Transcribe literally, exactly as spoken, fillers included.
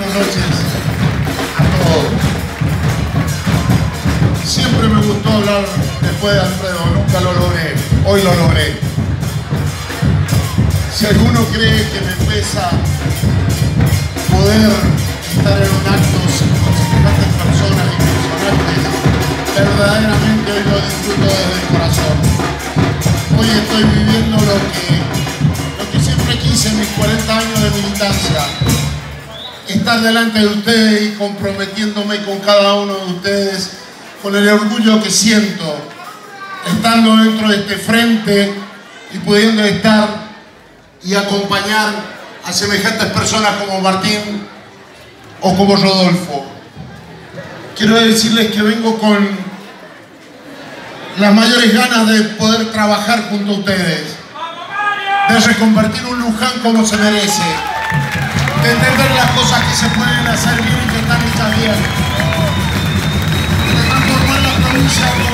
buenas noches a todos. Siempre me gustó hablar después de Alfredo, nunca lo logré, hoy lo logré. Si alguno cree que me pesa poder estar en un acto con semejantes personas y personajes, verdaderamente hoy lo disfruto desde el corazón. Hoy estoy viviendo lo que, lo que siempre quise en mis cuarenta años de militancia. Estar delante de ustedes y comprometiéndome con cada uno de ustedes con el orgullo que siento estando dentro de este frente y pudiendo estar y acompañar a semejantes personas como Martín o como Rodolfo. Quiero decirles que vengo con las mayores ganas de poder trabajar junto a ustedes, de reconvertir un Luján como se merece, de entender las cosas que se pueden hacer bien y que están hechas bien, de transformar la provincia